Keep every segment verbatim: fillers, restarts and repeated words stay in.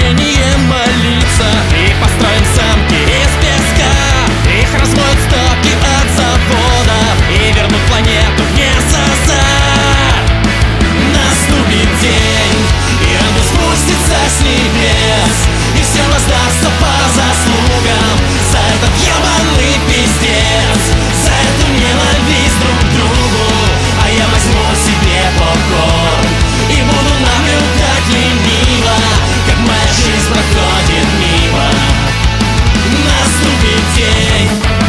терпение молиться. И построим замки из песка, их размоют стоки от заводов и вернут планету в несосад. Наступит день, и ангел спустится с небес, и всем воздастся по заслугам за этот ебаный пиздец, за эту ненависть друг к другу. А я возьму себе попкорн и буду наблюдать лениво, как моя жизнь проходит мимо. Наступит день.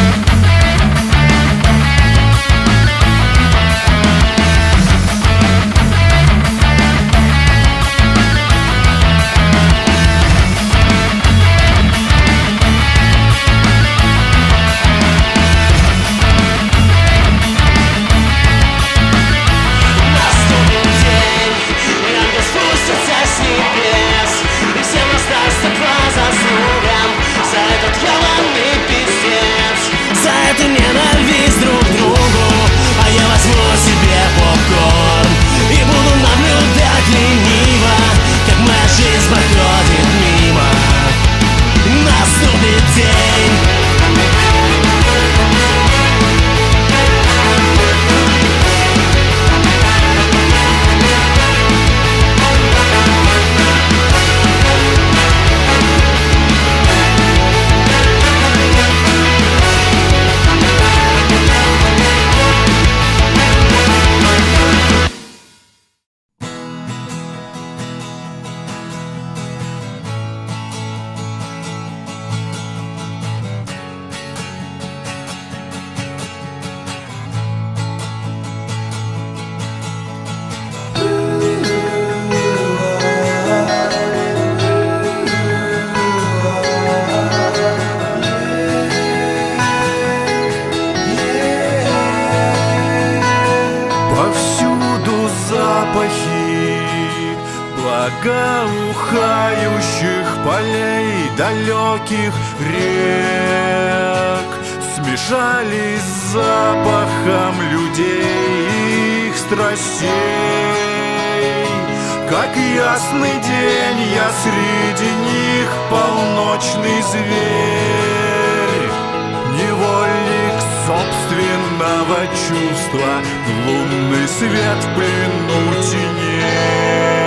Ненависть друг к другу, а я возьму себе попкорн и буду наблюдать лениво, как моя жизнь проходит мимо. Наступит день. Благоухающих полей, далеких рек смешались с запахом людей и их страстей. Как ясный день я среди них полночный зверь, невольник собственного чувства, лунный свет в плену теней.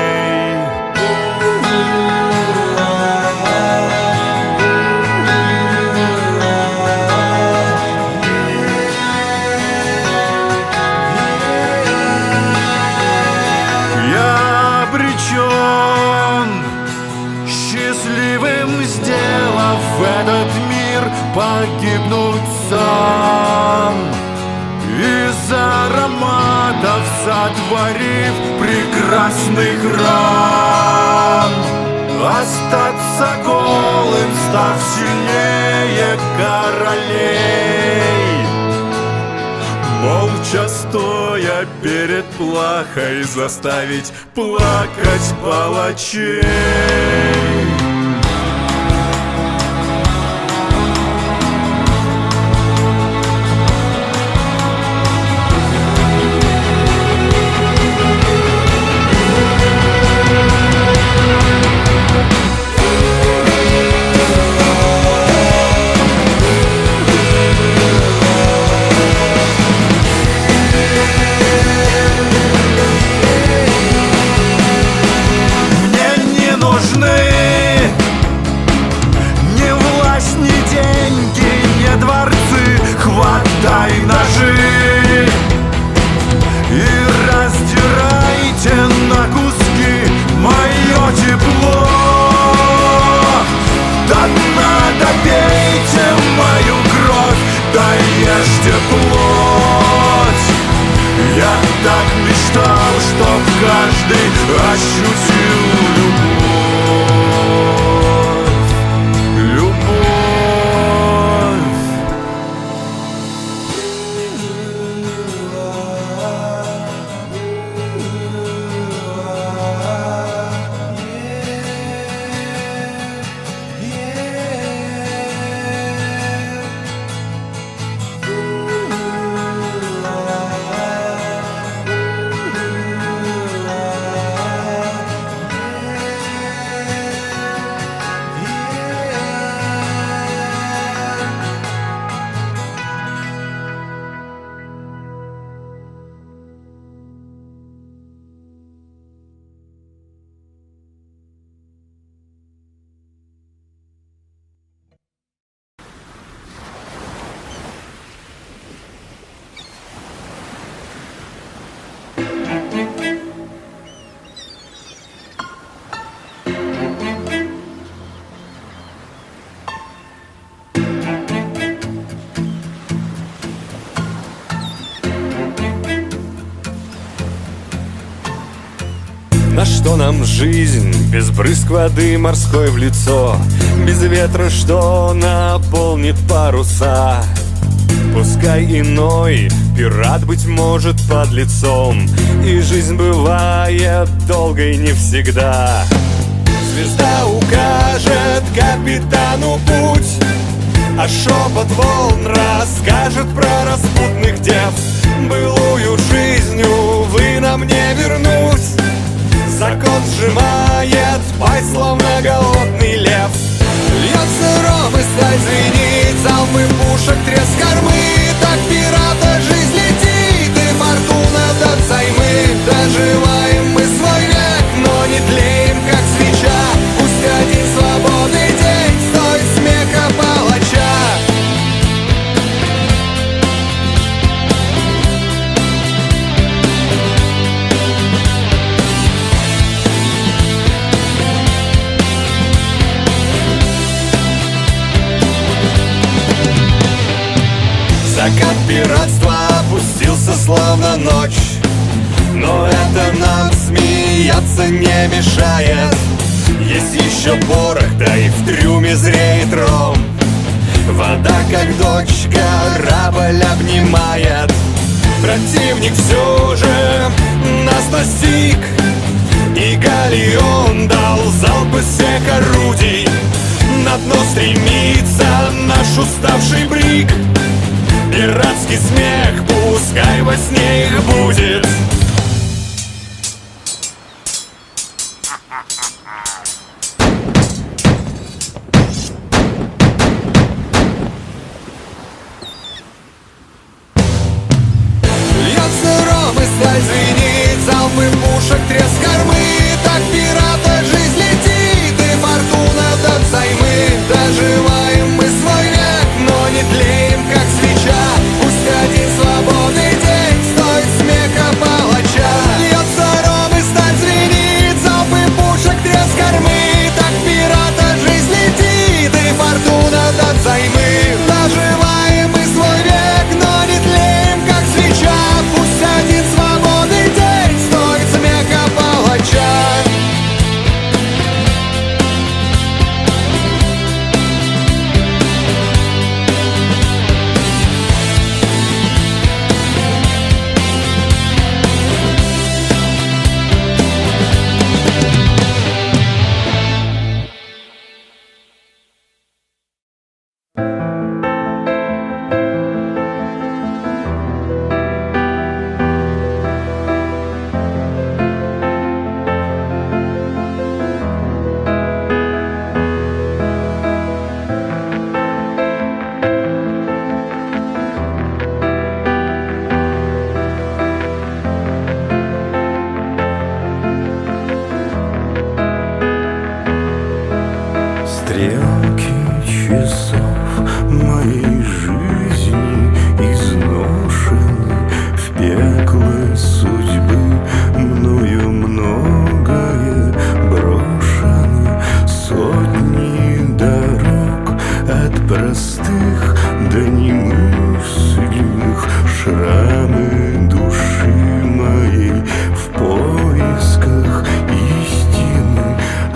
Счастливым сделав этот мир, погибнуть сам, из ароматов сотворив прекрасный храм. Остаться голым, став сильнее королей, молча стоя перед плахой, заставить плакать палачей. Мне не нужны что нам жизнь без брызг воды морской в лицо, без ветра, что наполнит паруса. Пускай иной пират, быть может, под лицом, и жизнь бывает долгой не всегда. Звезда укажет капитану путь, а шепот волн расскажет про распутных дев. Былую жизнь, увы, нам не вернуть. Закон сжимает пасть, словно голодный лев. Льется ров и сталь звенит, залпы пушек, треск кормы. Так пирата жизнь летит, и фортуна даст займы. Доживаем мы свой век, но не тлеем, как свеча. Пусть один свободный день стоит смеха палача. Закат пиратства опустился, словно ночь, но это нам смеяться не мешает. Есть еще порох, да и в трюме зреет ром. Вода, как дочь, корабль обнимает. Противник все же нас настиг, и галеон дал залп из всех орудий. На дно стремится наш уставший бриг. Пиратский смех, пускай во сне их будет. Льется ров и сталь звенит, залпы пушек, треск кормы. Так пирата жизнь летит, и фортуна даст займы. Доживаем мы свой век, но не тлеем, как свеча. Пусть один свободный день стоит смеха палача. Льется ров и сталь звенит, залпы пушек, треск кормы. Так пирата жизнь летит, и фортуна даст займы. Доживаем мы свой век, но не тлеем, как свеча. Пусть один свободный день стоит смеха палача. Стрелки часов моей жизни изношены в пекло судьбы. Мною многое брошено, сотни дорог от простых до немыслимых. Шрамы души моей в поисках истины.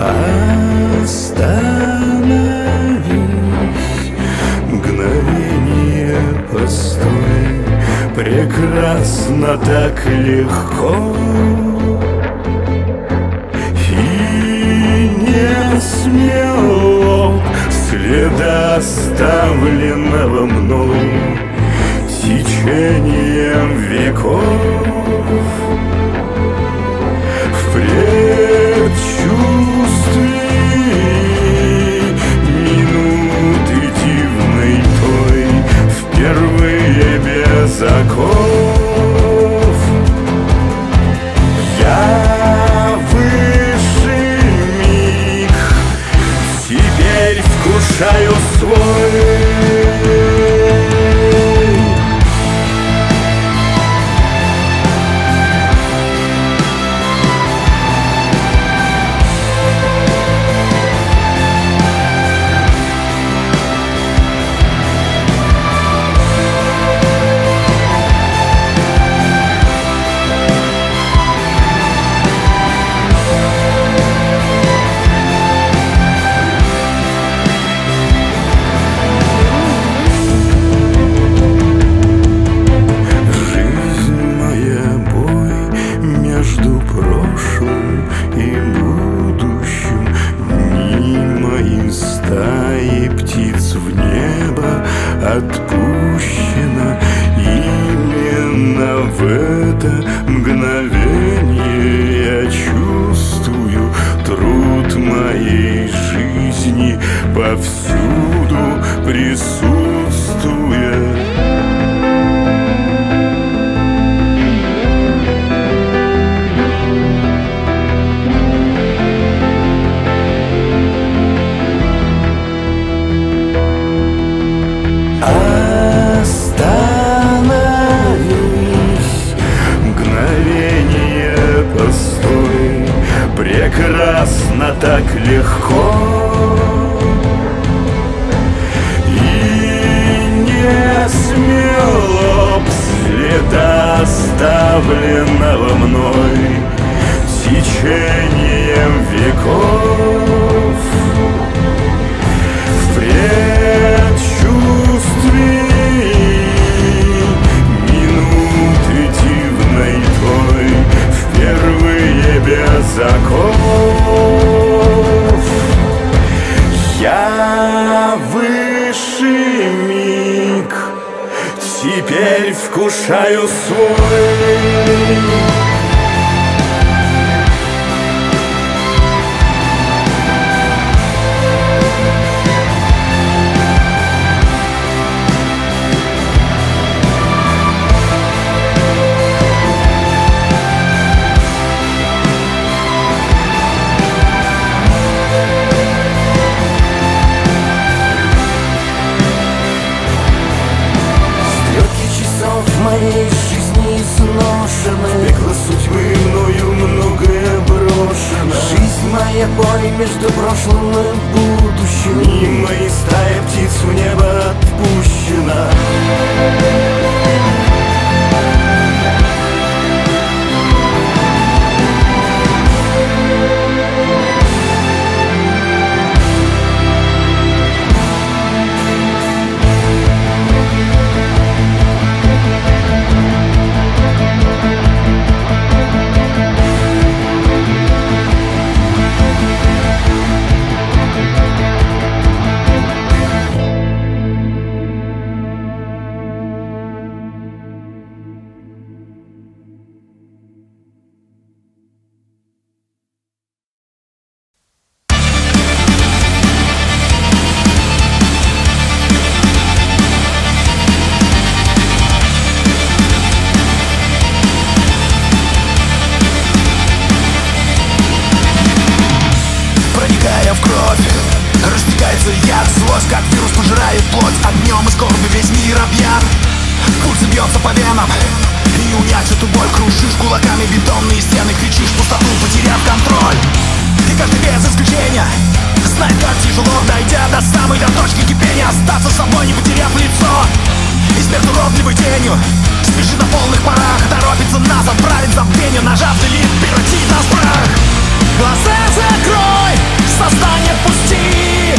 Остановись, мгновение постой, прекрасно так легко. И не смело следа, оставленного мной течением веков. В предчувствии минуты дивной той, впервые без оков, я высший миг теперь вкушаю свой. отпущено. Именно в это мгновение я чувствую труд моей жизни, повсюду присутствуя. Прекрасно, так легко, и не смело б следа, оставленного мной течением веков. В предчувствии минуты дивной той, впервые без оков, я высший миг теперь вкушаю свой. Моей жизни изношена, пекло судьбы мною многое брошено. Жизнь моя бой между прошлым и будущим, мимо и стая птиц в небо отпущена. Яд, злость, как вирус, пожирает плоть. Огнем и скорби весь мир объят. Пульс бьется по венам, и унять эту боль крушишь кулаками бетонные стены, кричишь пустоту, потеряв контроль. И каждый без исключения знает, как тяжело, дойдя до самой до точки кипения, остаться собой, не потеряв лицо. И смерть уродливой тенью спешит на полных парах, торопится нас отправить в забвение, нажав делит, превратить нас в прах. Глаза закрой, сознание пусти.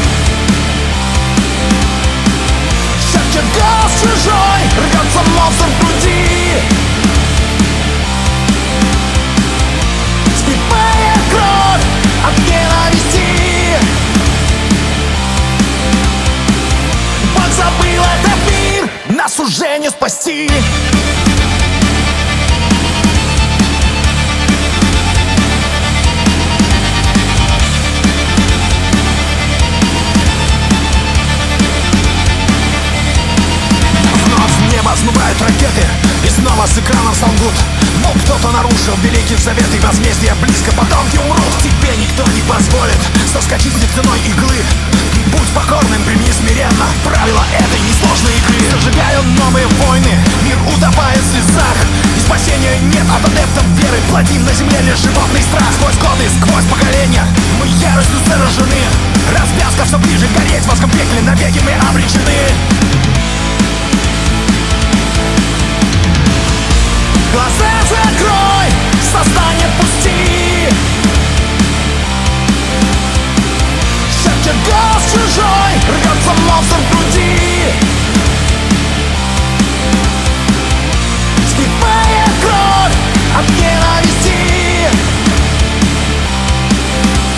Шепчет голос чужой, рвется монстр в груди. Скипая кровь от ненависти. Бог забыл этот мир, нас уже не спасти. Смывают ракеты и снова с экранов солгут, мол, кто-то нарушил великий завет и возмездие близко, потомки умрут. Тебе никто не позволит соскочить ценой иглы. Будь покорным, прими смиренно правила этой несложной игры. Зажигают новые войны, мир утопает в слезах, и спасения нет от адептов веры. Платим на земле лишь животный страх. Сквозь годы, сквозь поколения мы яростью заражены. Развязка все ближе, гореть в адском пекле навеки мы обречены. Глаза закрой, сознание пусти. Шепчет голос чужой, рвется монстр в груди. Скипая кровь от ненависти.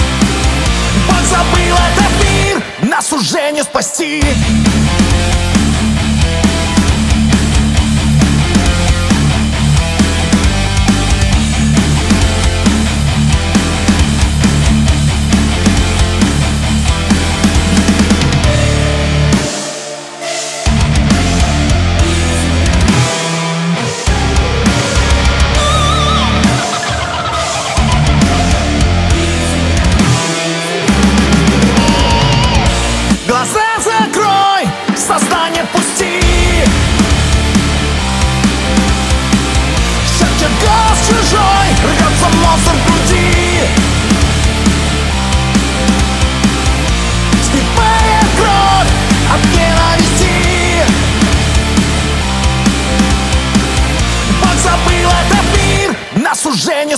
Бог забыл этот мир, нас уже не спасти.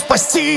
спасти.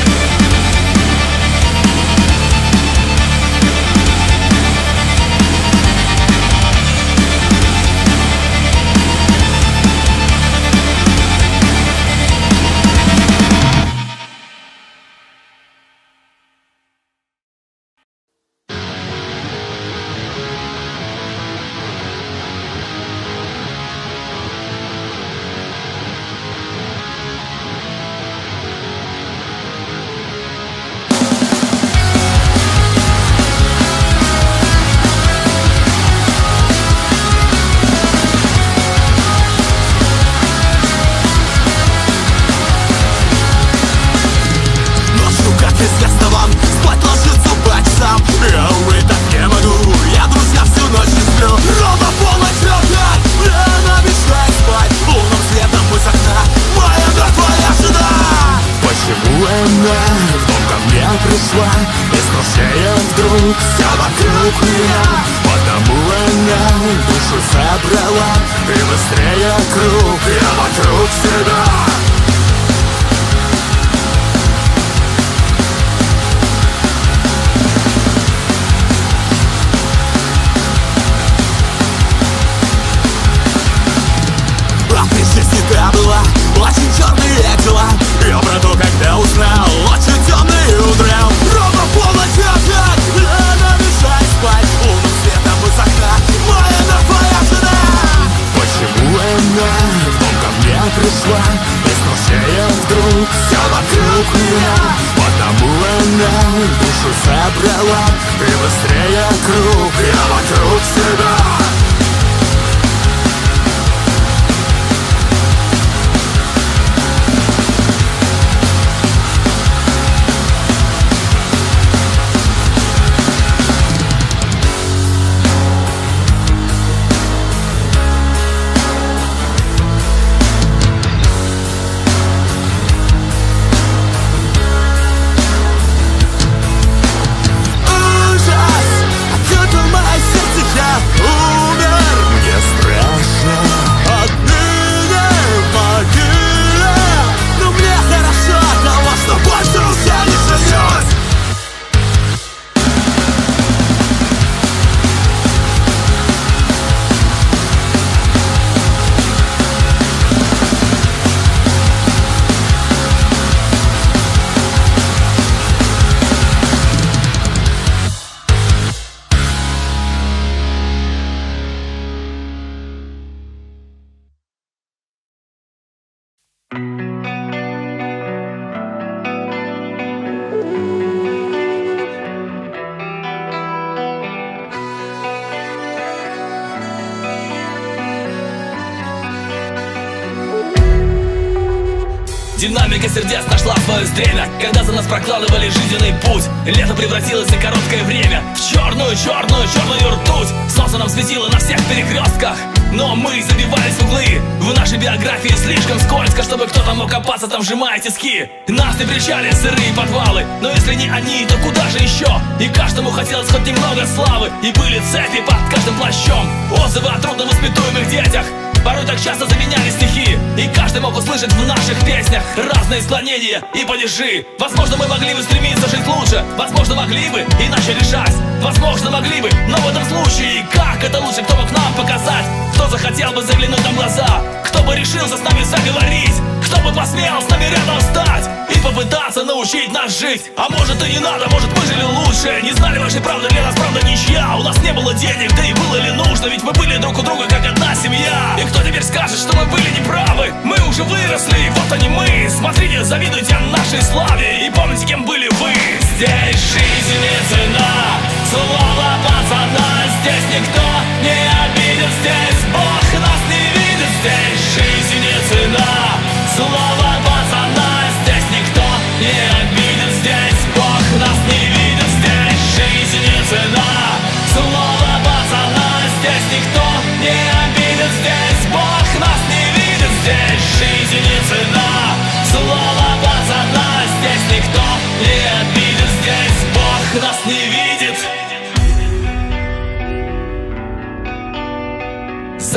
Динамика сердец нашла свое стремя, когда за нас прокладывали жизненный путь. Лето превратилось за короткое время в черную, черную, черную ртуть. Солнце нам светило на всех перекрестках, но мы забивались в углы. В нашей биографии слишком скользко, чтобы кто-то мог копаться там, сжимая тиски. Нас не причали сырые подвалы, но если не они, то куда же еще? И каждому хотелось хоть немного славы, и были цепи под каждым плащом, отзывы о трудновоспитуемых детях. Порой так часто заменяли стихи, и каждый мог услышать в наших песнях разные склонения и падежи. Возможно, мы могли бы стремиться жить лучше, возможно, могли бы иначе решать, возможно, могли бы, но в этом случае как это лучше, кто мог нам показать? Кто захотел бы заглянуть нам в глаза? Кто бы решился с нами заговорить? Кто бы посмел с нами рядом встать и попытаться научить нас жить? А может и не надо, может мы жили лучше, не знали вашей правды, для нас правда ничья. У нас не было денег, да и было ли нужно, ведь мы были друг у друга как одна семья. И кто теперь скажет, что мы были неправы? Мы уже выросли, вот они мы. Смотрите, завидуйте нашей славе и помните, кем были вы. Здесь жизнь не цена, слово пацана. Здесь никто не обидит, здесь Бог нас не видит. Здесь жизнь не цена, слово пацана. Здесь никто не обидит, здесь Бог нас не видит. Здесь жизнь не цена, слово пацана. Здесь никто не обидит, здесь Бог нас не видит. Здесь жизнь не цена, слово пацана. Здесь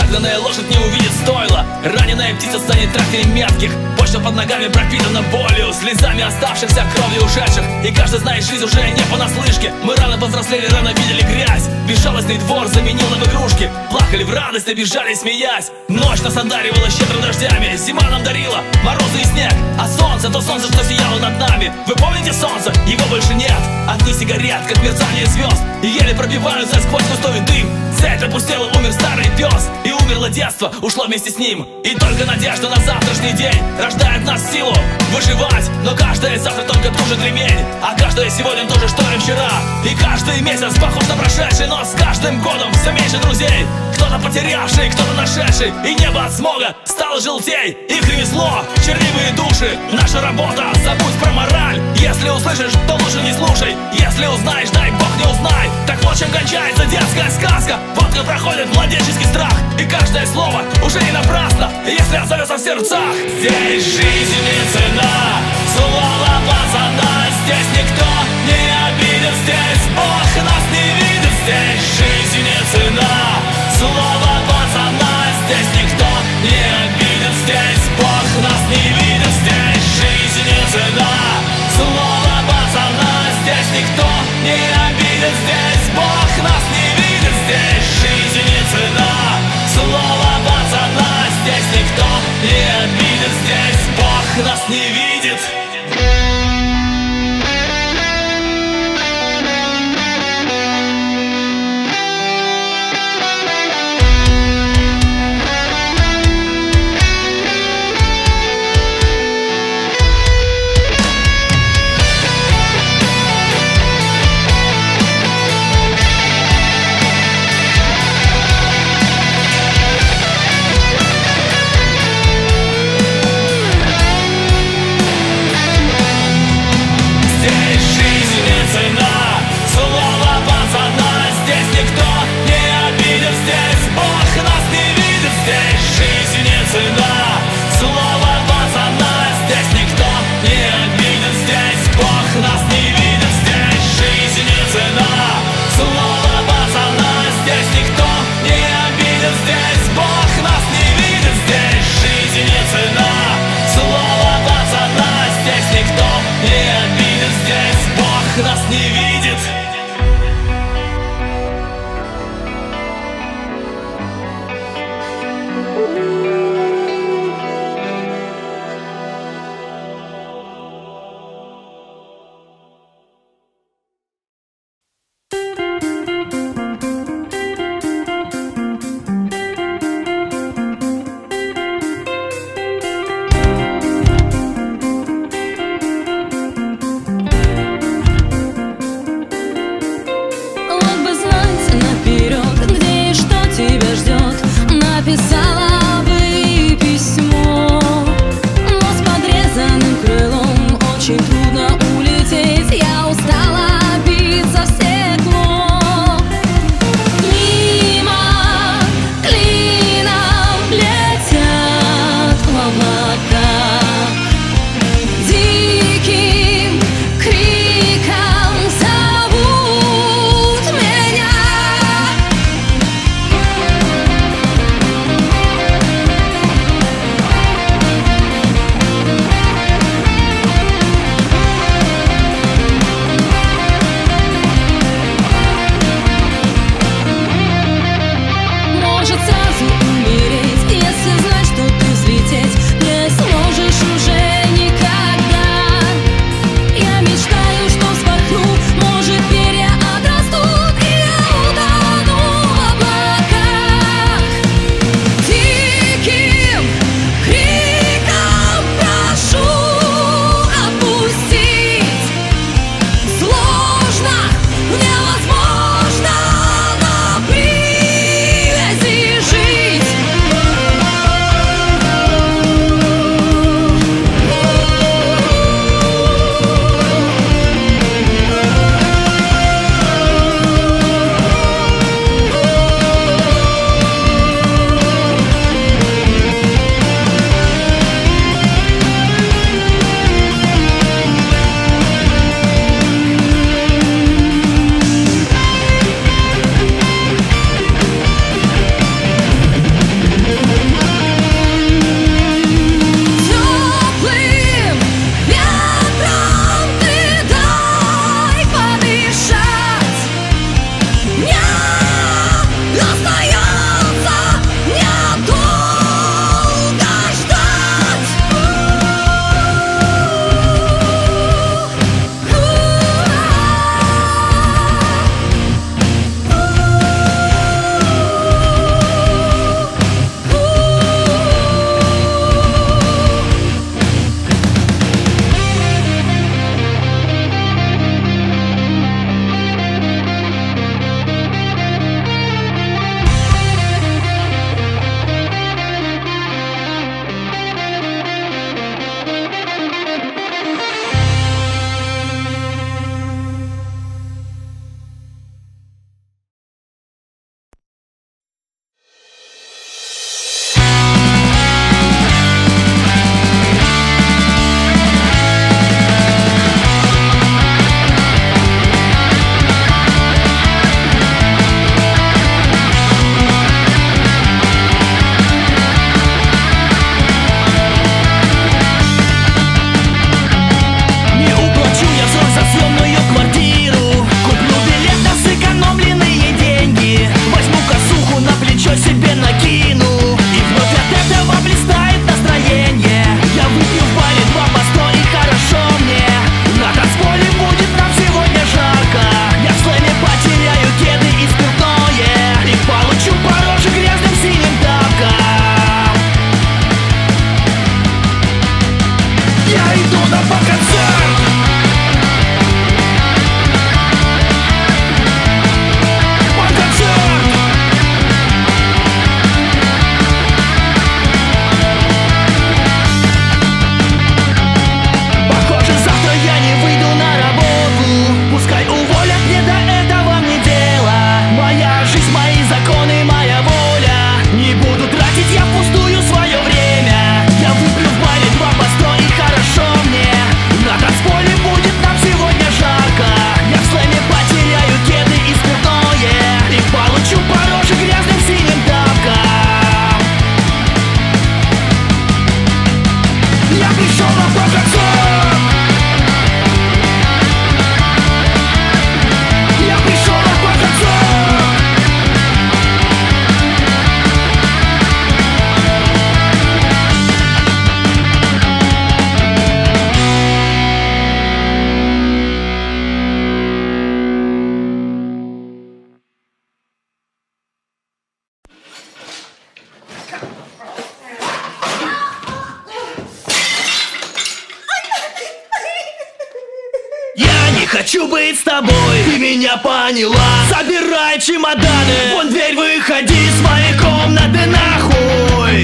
Загнанная лошадь не увидит стойла, раненая птица станет трактором метких. Почва под ногами пропитана болью, слезами оставшихся, кровью ушедших. И каждый знает, жизнь уже не понаслышке. Мы рано повзрослели, рано видели грязь. Безжалостный двор заменил нам игрушки. Плакали в радость, обижали, смеясь. Ночь нас одаривала щедро дождями, зима нам дарила морозы и снег. А солнце, то солнце, что сияло над нами. Вы помните солнце? Его больше нет. Огни сигарет, как мерцание звезд, и еле пробиваются сквозь густой дым. Цепь опустела, умер старый пес, и умерло детство, ушло вместе с ним. И только надежда на завтрашний день рождает нас силу выживать. Но каждое завтра только тужит ремень, а каждое сегодня то же, что и вчера. И каждый месяц похож на прошедший, но с каждым годом все меньше друзей. Кто-то потерявший, кто-то нашедший, и небо от смога стало желтей. Их ремесло, чернивые души, наша работа, забудь про мораль. Если услышишь, то лучше не слушай. Если узнаешь, дай бог не узнай. Так вот чем кончается детская сказка. Вот как проходит младенческий страх, и каждое слово уже не напрасно, если отзовется в сердцах. Здесь жизнь не цена, слово пацана. Здесь никто не обидит, здесь Бог нас не видит. Здесь жизнь не цена, слово пацана. Здесь никто не обидит, здесь Бог нас не видит. Здесь жизнь не цена, слово пацана. Здесь никто не обидит, здесь Бог нас не видит. Здесь жизнь не цена, слово пацана. Здесь никто не обидит, здесь Бог нас не видит. хочу быть с тобой, ты меня поняла. Собирай чемоданы, вон дверь, выходи из моей комнаты нахуй.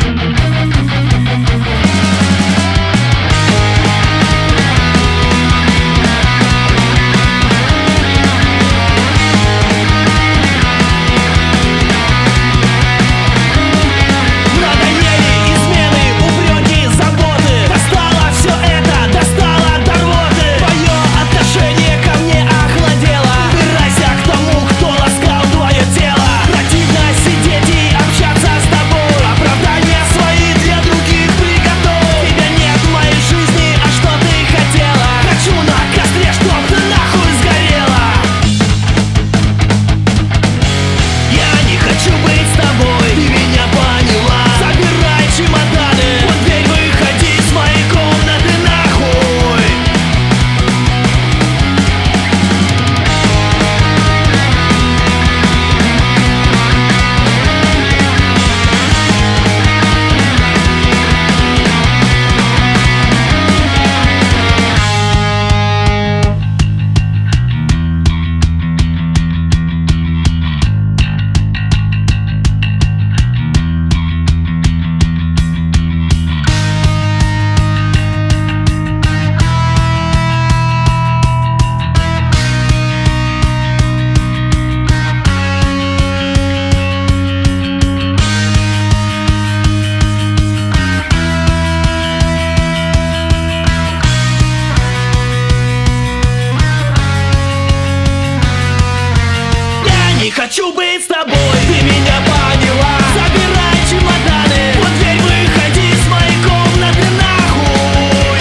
Хочу быть с тобой, ты меня поняла. Собирай чемоданы, вот дверь, выходи из моей комнаты нахуй.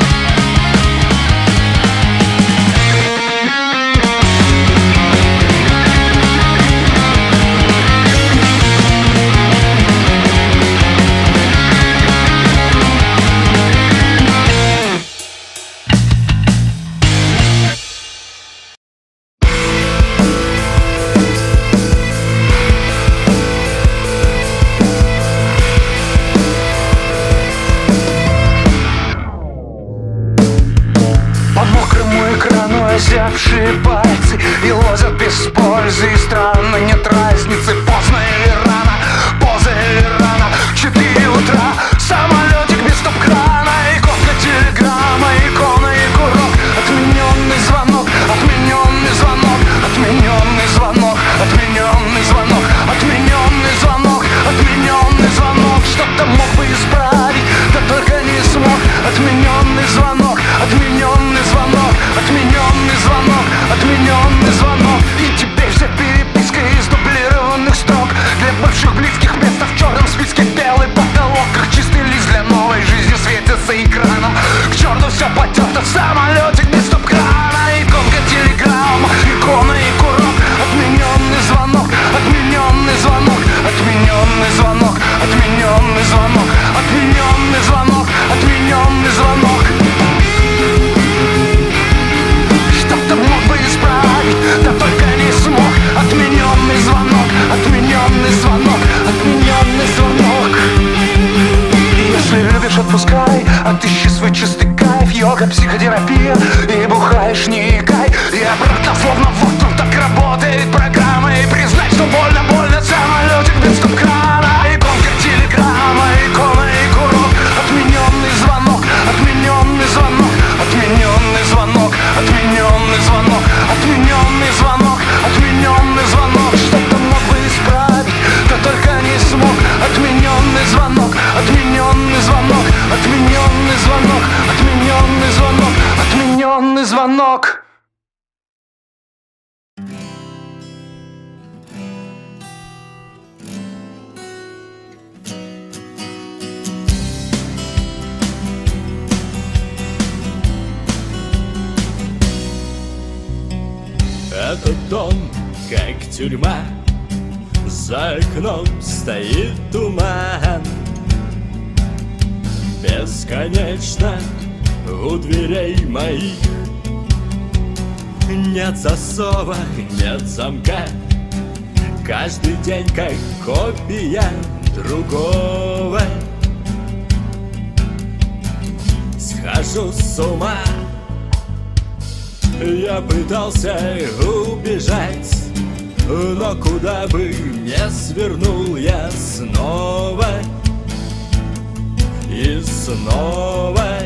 Озябшие пальцы и лозят без пользы. И странно, нет разницы, поздно или рано, поза или рано. В четыре утра самолетик без стоп-крана. Иконка телеграмма, икона и курок. Отмененный звонок, отмененный звонок, отмененный звонок, отмененный звонок, отмененный звонок, отмененный звонок. Что-то мог бы исправить, да только не смог. Отмененный звонок, отмененный звонок, отмененный звонок, отмененный звонок. И теперь вся переписка из дублированных строк. Для бывших близких места в черном списке. Белый потолок, как чистый лист для новой жизни светится экраном. К черту все потерто, самолетик без стоп-крана. Иконка телеграмма, икона и курок. Отмененный звонок, отмененный звонок, отмененный звонок, отмененный звонок, отмененный звонок, отмененный звонок. Что-то мог бы исправить, да только не смог. Отмененный звонок, отмененный звонок, отмененный звонок. Если любишь, отпускай, отыщи свой чистый кайф. Йога, психотерапия, и бухаешь, не икай. И обратно, словно вот он так работает программа. И признать, что больно, больно, самолетик без стоп-крана. Иконка телеграмма, икона и курок. Отмененный звонок, отмененный звонок, отмененный звонок, отмененный звонок, отмененный звонок, отмененный звонок. Что-то мог бы исправить, да только не смог. Отмененный звонок, отмененный звонок, отмененный звонок, отмененный звонок, отмененный звонок. Этот дом, как тюрьма, за окном стоит туман. Бесконечно у дверей моих нет засова, нет замка. Каждый день как копия другого. Схожу с ума, Я пытался убежать, но куда бы не свернул я снова и снова.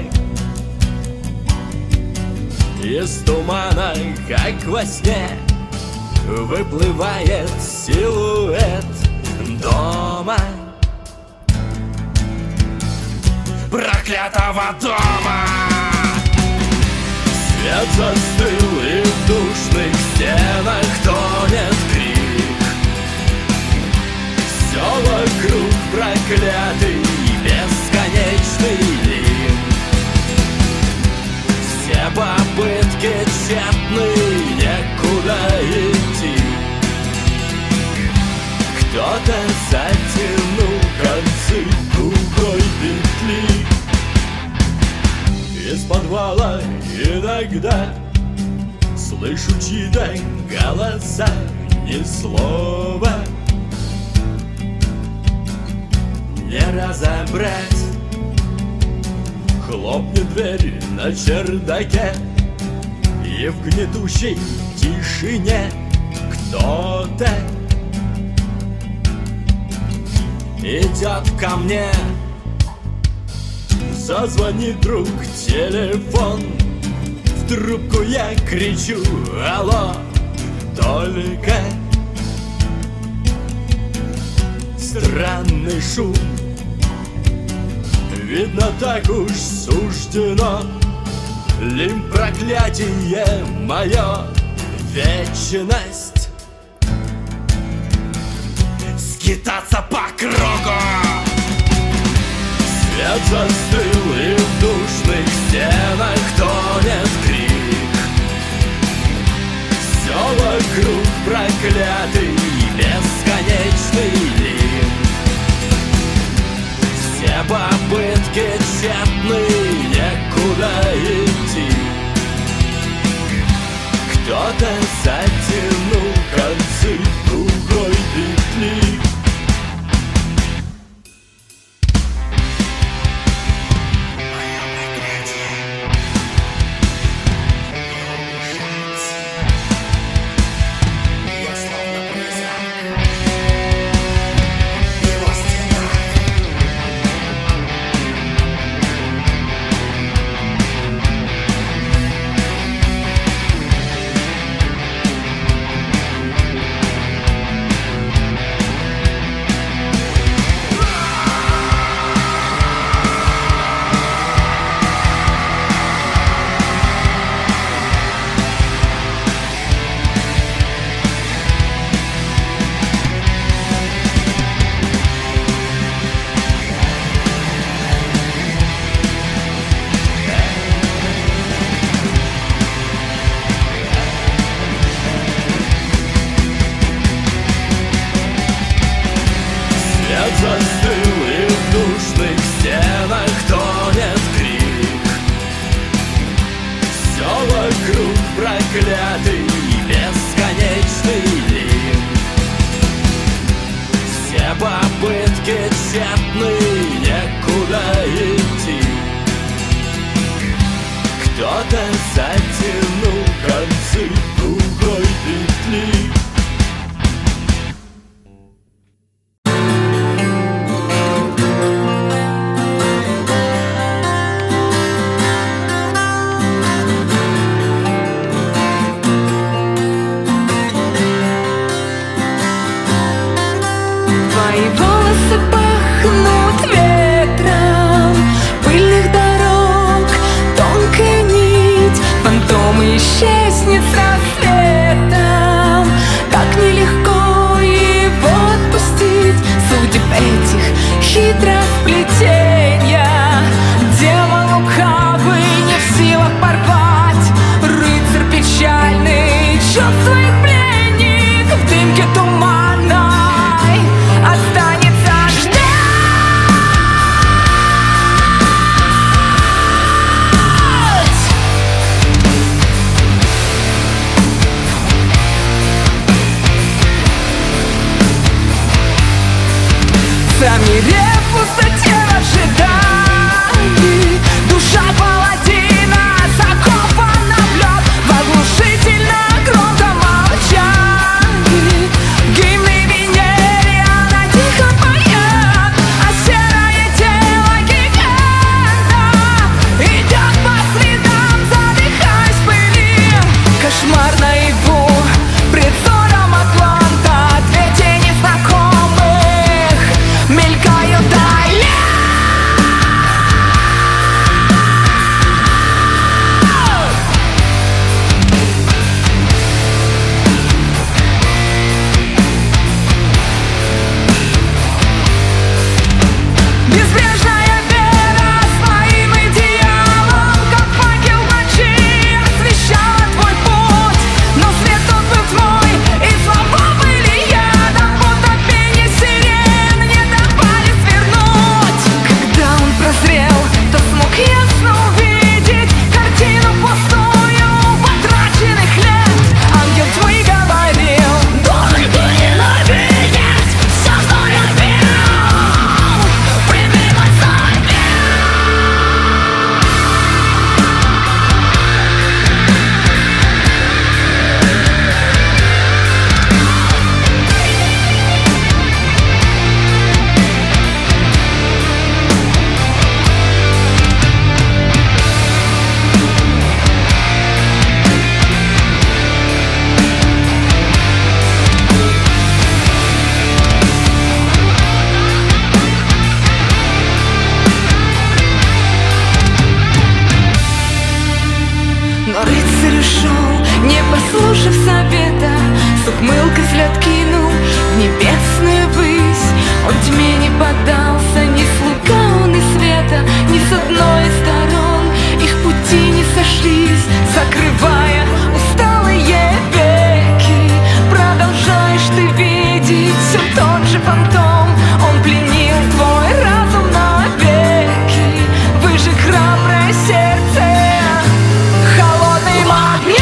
Из тумана, как во сне, выплывает силуэт дома, проклятого дома. Свет застыл, и в душных стенах тонет крик. Все вокруг проклятый, бесконечный лик. Все попытки тщетны, некуда идти. Кто-то затянул концы тугой петли. Из подвала иногда слышу чьи-то голоса, ни слова не разобрать. Хлопнет дверь на чердаке, и в гнетущей тишине кто-то идет ко мне. Зазвонит вдруг телефон, в трубку я кричу: алло, только странный шум. Видно, так уж суждено, лим проклятие мое, вечность скитаться по кругу. Свет застыл, и в душных стенах тонет крик. Все вокруг проклятый, бесконечный лик. Все попытки тщетны, некуда идти. Кто-то затянул концы тугой петли. Застыл, и в душных стенах тонет крик. Все вокруг проклятый, бесконечный лик. Все попытки тщетны, некуда идти. Кто-то затянул концы тугой петли. Твои волосы пахнут ветром пыльных дорог, тонкая нить, фантом исчезнет с рассветом. Так нелегко его отпустить, судеб этих хитросплетения. Демон лукавый не в силах порвать, рыцарь печальный чувствует пленник в дымке тумана. Останется ждать. Замерев в пустоте в ожидании, душа паладина закована в лед, в оглушении послушав совета, с ухмылкой взгляд кинул в небесную высь. Он тьме не поддался, ни с лука он и света, ни с одной из сторон их пути не сошлись, закрывая усталые веки. Продолжаешь ты видеть все тот же фантом, он пленил твой разум навеки. Выжег храброе сердце холодным огнем.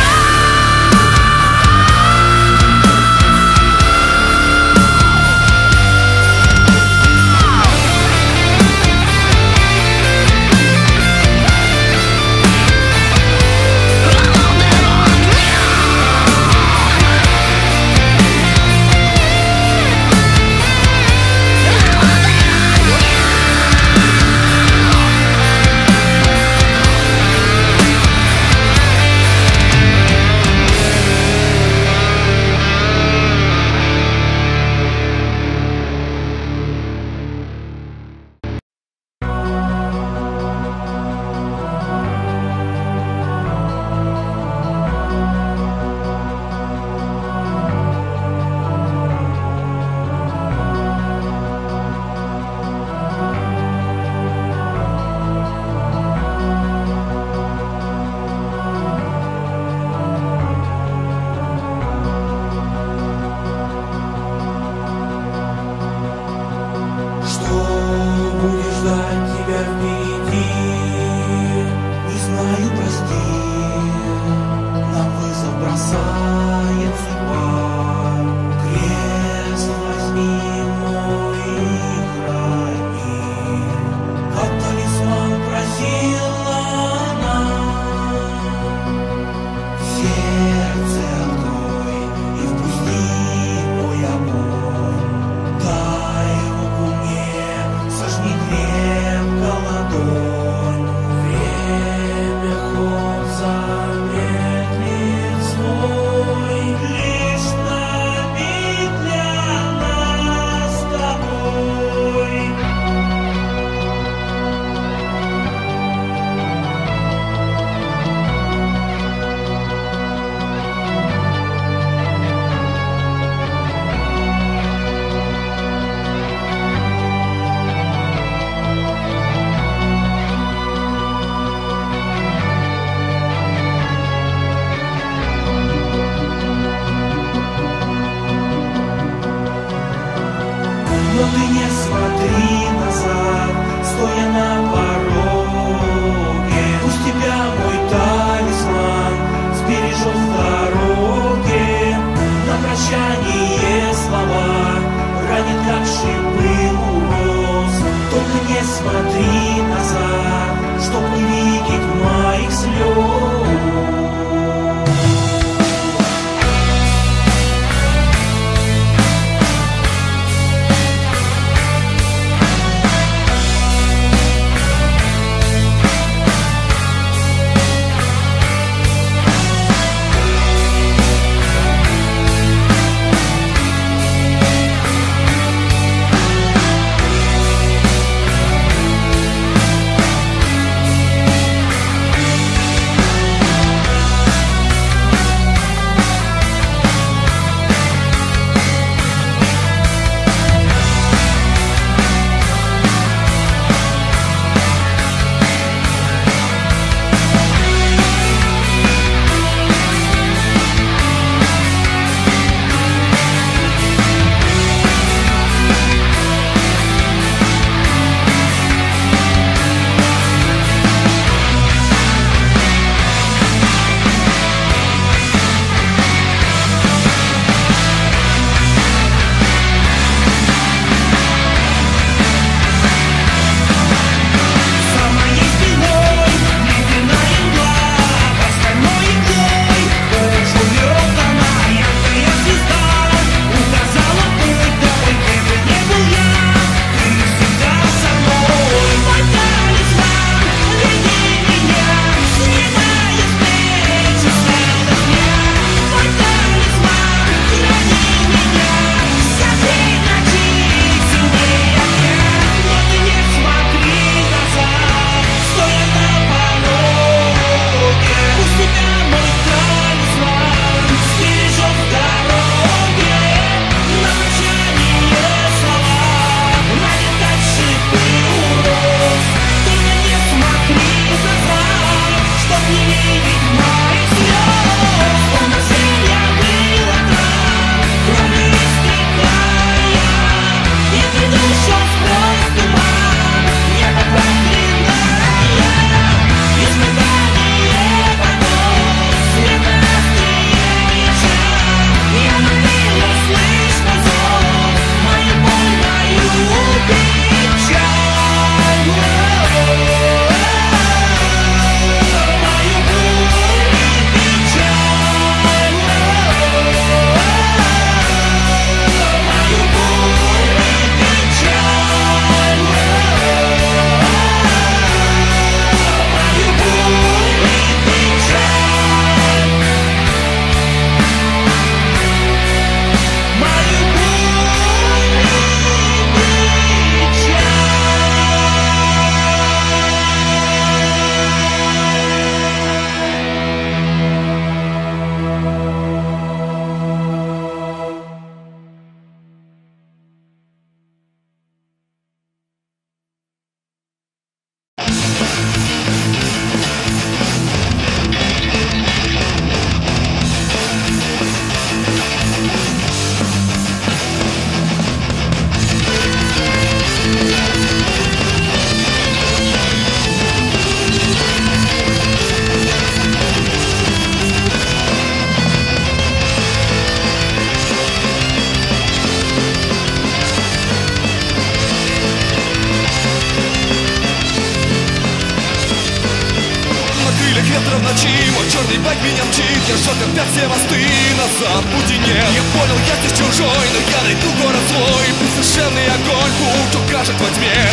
меня мчит, я сжег опять все мосты назад пути нет. Я понял, я здесь чужой, но я найду город свой. Пусть совершенный огонь путь укажет во тьме.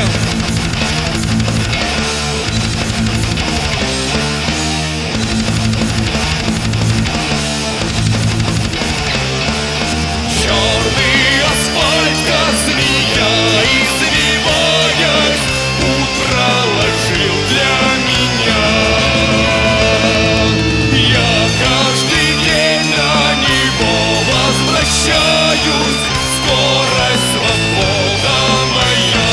Черный асфальт, как змея, извиваясь, путь проложил для меня. Я каждый день на него возвращаюсь, скорость, свобода моя.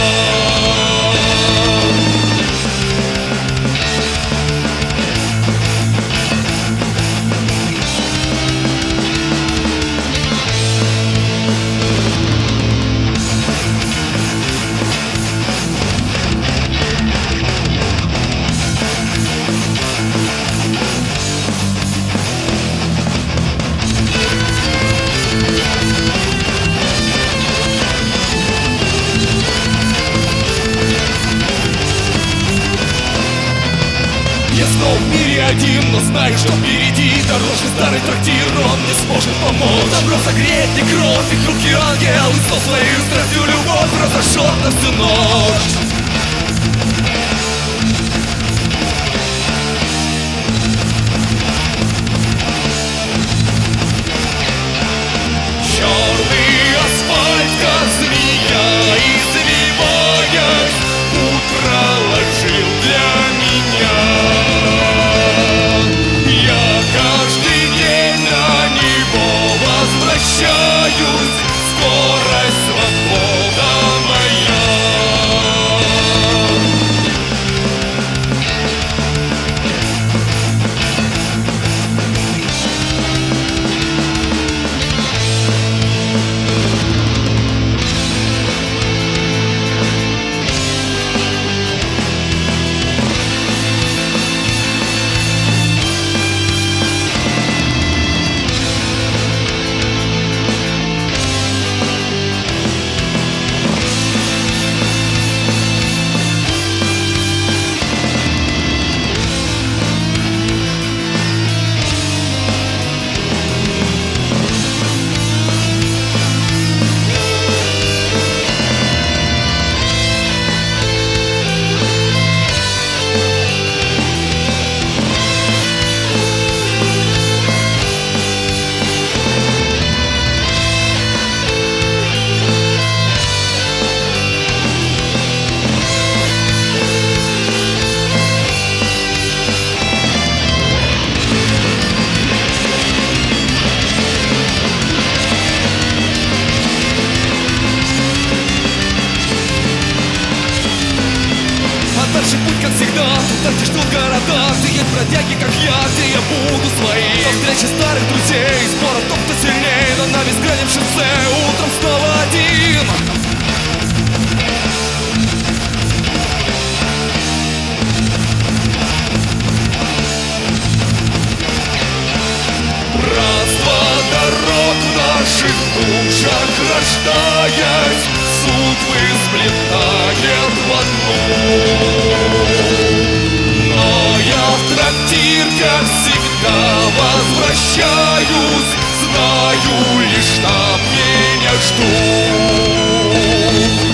Я снова в мире один, но знаю, что впереди дорожный старый трактир, он мне сможет помочь. Добро согреть не кровь, и руки ангел, и со своей страстью любовь разошел на всю ночь. Черный асфальт, как змея, извиваясь, путь проложил для меня. Я каждый день на него возвращаюсь, скорость, свобода моя. Дальше путь, как всегда, туда, где ждут города, где есть бродяги, как я, где я буду своим. До встречи старых друзей, споров том, кто сильней, но на бескрайнем шоссе утром снова один. Братство дорог в наших душах рождаясь, судьбы сплетает в одну. Но я в трактир, как всегда, возвращаюсь, знаю лишь, там меня ждут.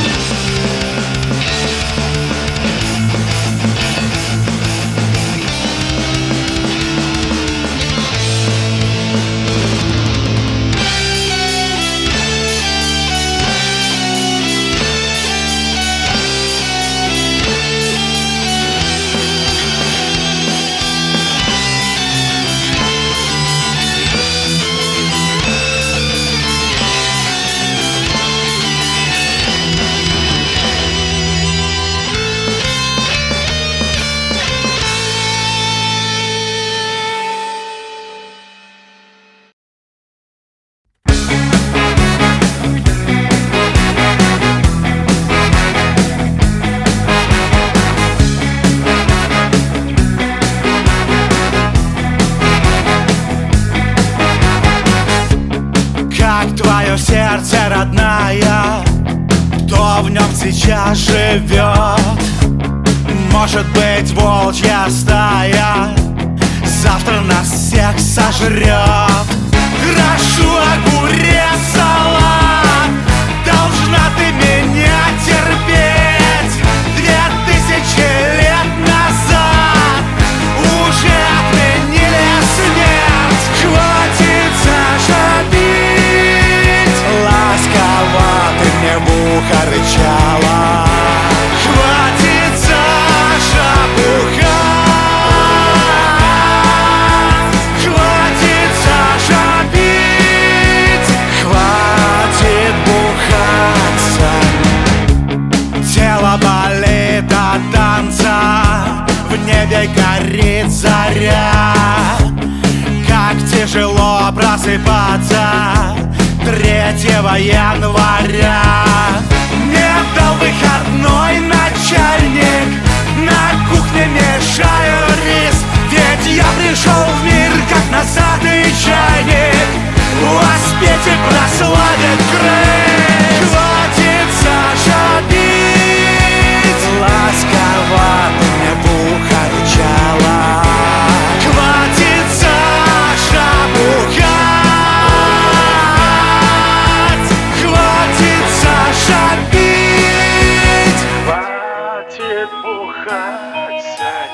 сердце родная, кто в нем сейчас живет? Может быть, волчья стая завтра нас всех сожрет. Крашу огурец, салат, должна ты меня терпеть. Две тысячи лет назад уже отменили смерть. Хватит зашибить, ласково ты мне в ухо рычала. Хватит зашапухать, хватит зашибить, хватит бухаться. Тело болит от танца, в небе горит заря. Как тяжело просыпаться третьего января. Не дал выходной начальник, на кухне мешаю рис. Ведь я пришел в мир как носатый чайник, успеть и прославить крыс. Хватит зашибить, ласково ты мне в ухо рычала. Хватит зашапухать, хватит зашибить, хватит бухать.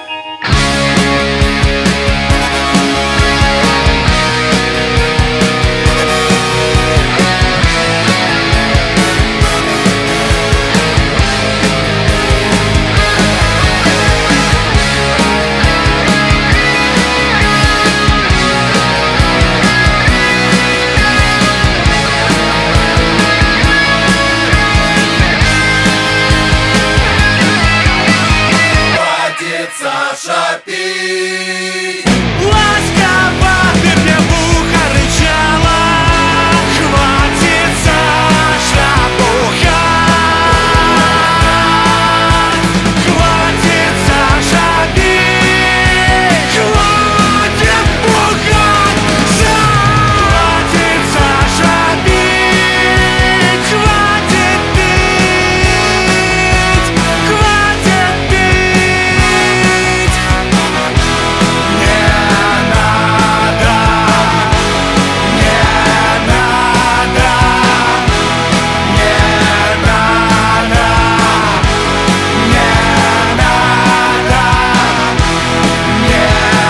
Ласково ты мне в ухо рычала. Хватит зашапухать, хватит зашибить, хватит бухаться. Хватит зашибить, хватит пить, хватит пить. Не надо, не надо, не надо, не надо, не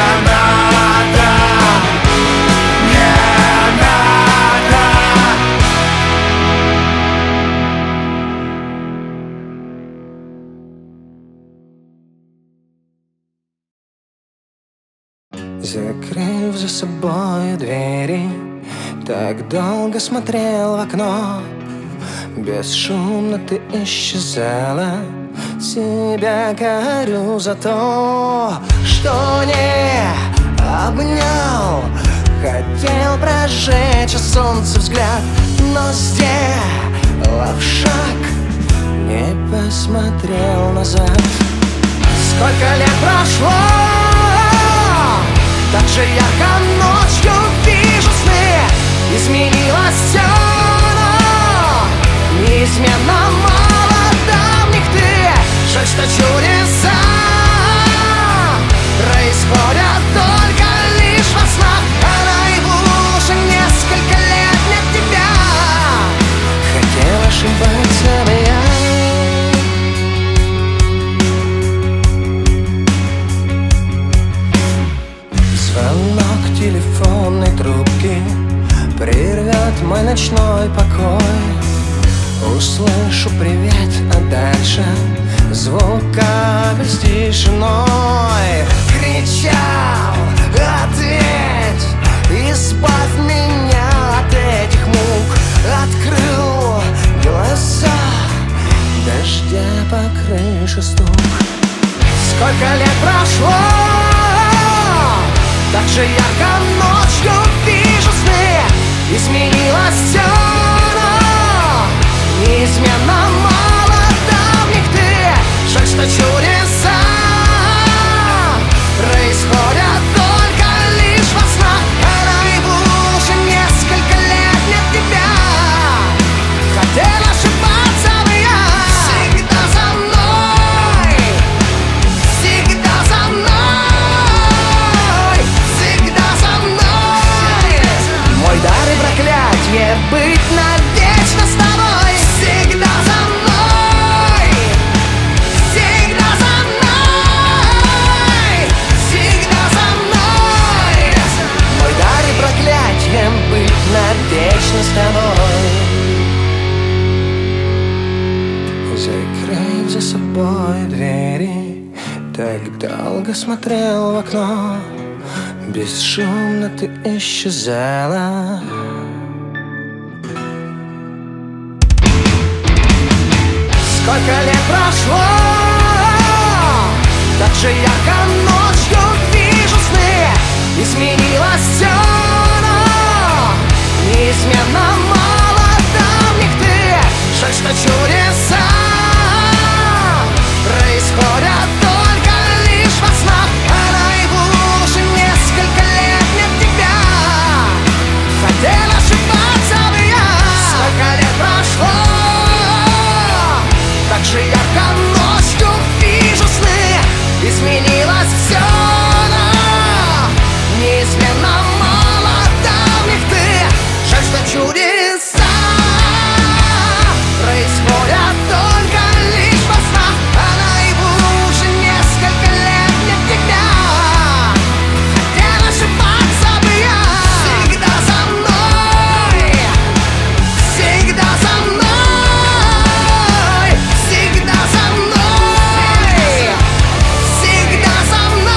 Закрыв за собой двери, так долго смотрел в окно. Бесшумно ты исчезала, себя корю за то, что не обнял. Хотел прожечь от солнца взгляд, но сделал шаг, не посмотрел назад. Сколько лет прошло, так же ярко ночью вижу сны. Изменилось все, но неизменно мало давних ты. Жаль, что чудеса происходят только лишь во снах, а наяву уже несколько лет нет тебя. Хотел ошибаться бы я. Звонок телефонной трубки прервет мой ночной покой. Услышу привет, а дальше звук капель с тишиной. Кричал, ответь, избавь меня от этих мук. Открыл глаза, дождя по крыше стук. Сколько лет прошло, так же ярко ночью вижу сны. Изменилось все, но неизменно мало давних ты. Жаль, что чудеса происходят только лишь во снах, а наяву уже несколько лет нет тебя. Хотел ошибаться бы я. Всегда за мной, всегда за мной, за собой двери. Так долго смотрел в окно, бесшумно ты исчезала. Сколько лет прошло, так же ярко ночью вижу сны. Изменилось все, но неизменно мало давних ты. Жаль, что чудеса происходят только лишь во снах, а наяву уже несколько лет нет тебя. Хотел ошибаться бы я. Сколько лет прошло, так же ярко ночью вижу сны. Изменилось все, но неизменно мало давних ты. Жаль, что чудеса происходят только лишь во снах, а наяву уже несколько лет нет тебя. Хотел ошибаться бы я. Всегда за мной, всегда за мной, всегда за мной, всегда за мной.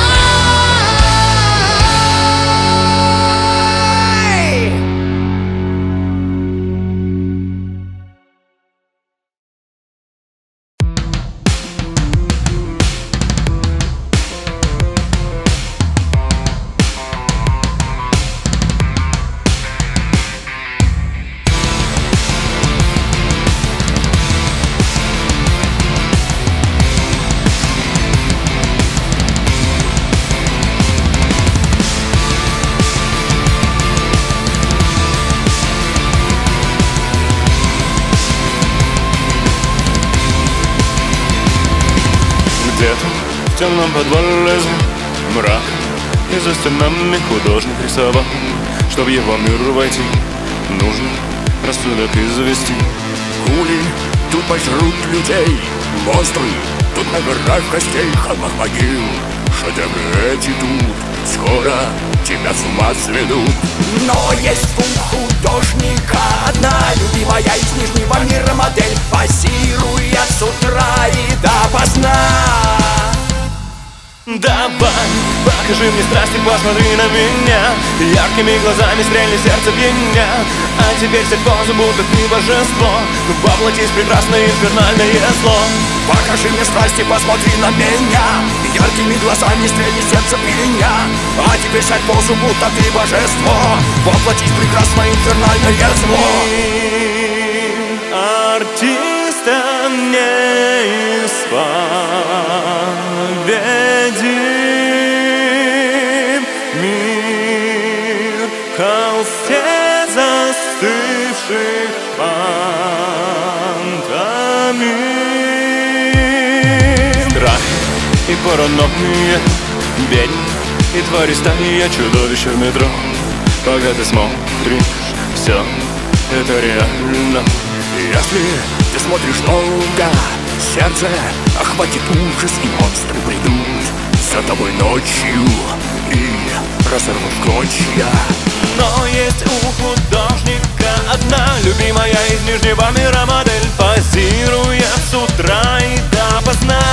Где-то в темном подвале мрак, и за стенами художник рисовал. Чтоб в его мир войти, нужно рассудок извести. Пули тут пожрут людей, монстры тут на горах костей, холмах могил. Шедевры эти тут скоро тебя с ума сведут. Но есть у художника одна любимая из Нижнего мира модель, позирует с утра и допоздна. Давай, покажи мне страсть и посмотри на меня. Яркими глазами стрельни сердце в меня. А теперь сядь в позу, будто ты божество. Воплотись в прекрасное инфернальное зло. Покажи мне страсть и посмотри на меня. Яркими глазами стрельни сердце в меня. А теперь сядь в позу, будто ты божество. Воплотись в прекрасное инфернальное зло. Артиста не исповедим. Мир в холсте застывших пантомим. Страх и паранойя, бедь и твари стая, чудовища в метро. Пока ты смотришь, все это реально. Если ты смотришь долго, сердце охватит ужас, и монстры придут за тобой ночью и разорвут в клочья. Но есть у художника одна любимая из Нижнего мира модель, позирует с утра и допоздна.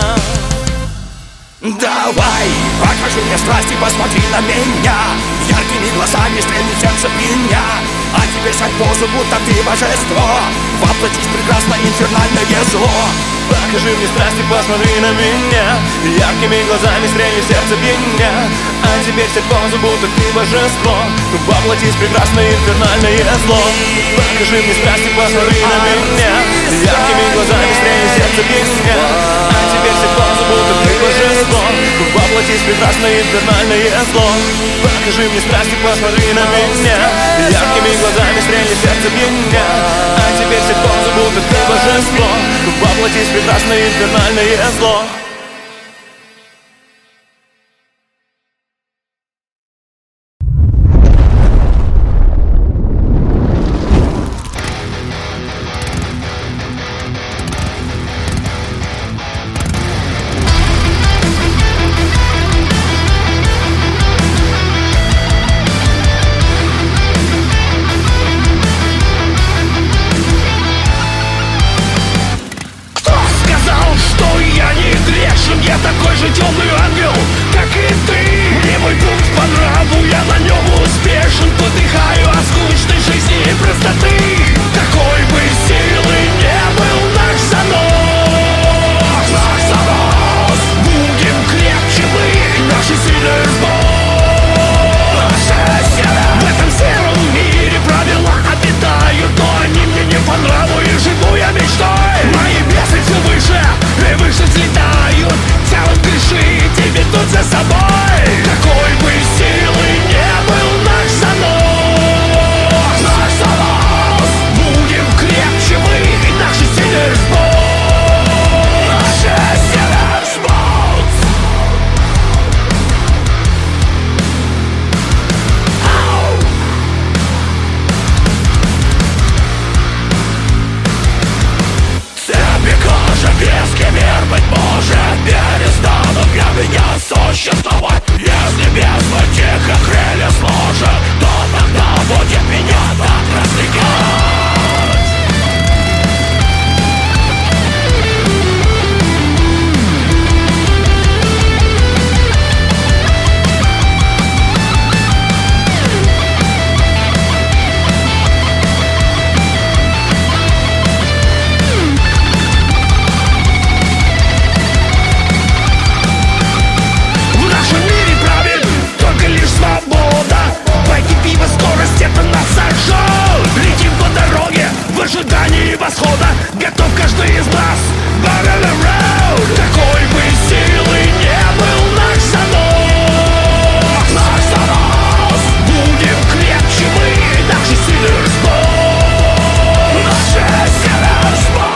Давай, покажи мне страсть и посмотри на меня. Яркими глазами стрельни сердце в меня. А теперь сядь в позу, будто ты божество. Воплотись в прекрасное инфернальное зло. Покажи мне страсть и посмотри на меня. Яркими глазами стрельни сердце в меня. А теперь сядь в позу, будто ты божество. Воплотись в прекрасное инфернальное зло. Покажи мне страсть и посмотри на меня. Яркими глазами стрельни сердце в меня. А теперь сядь в позу, будто ты божество. Воплотись в прекрасное инфернальное зло. Покажи мне страсть и посмотри на меня. Яркими глазами стрельни сердце в меня. А теперь сядь в позу, будто ты божество. Воплотись в прекрасное инфернальное зло. темный ангел, как и ты. Мне мой путь по нраву, я на нем успешен. Подыхаю от скучной жизни и простоты. Какой бы силы не был наш занос, наш занос, будем крепче мы, наши силы разбор. В этом сером мире правила обитают, но они мне не по нраву и живу я мечтой. Мои бесы все выше и выше взлетают, тянут греши и ведут за собой. Какой бы силы не был наш занос, наш занос, будем крепче мы, и наши силы разбор. Наши силы разбор. Тебе кожа, виски, мир, быть может, перестанут для меня существовать. Если бездна тихо крылья сложат, то тогда будет меня так развлекать. В нашем мире правит только лишь свобода. Пойти пиво, скорость, это нас сожжет. Летим по дороге в ожидании восхода. Готов каждый из нас. Back on the road. Какой бы силы не был наш занос, наш занос, будем крепче мы, наши силы разбор. Наши силы разбор.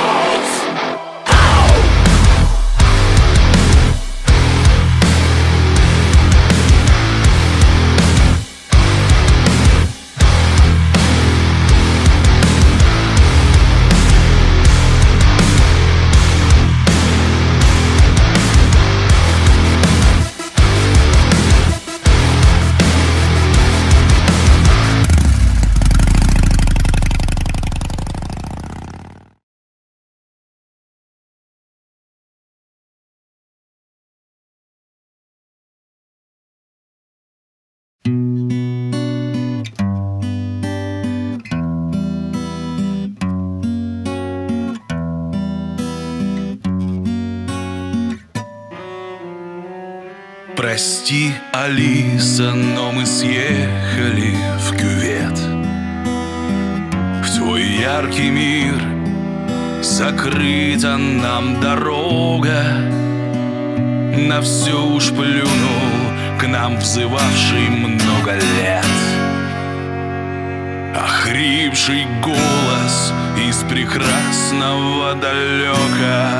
Прости, Алиса, но мы съехали в кювет, в твой яркий мир. Закрыта нам дорога, на всю уж плюнул к нам взывавший много лет. Охрипший голос из прекрасного далека.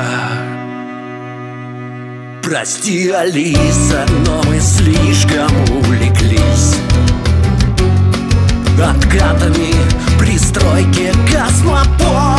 Прости, Алиса, но мы слишком увлеклись откатами пристройки космопорта.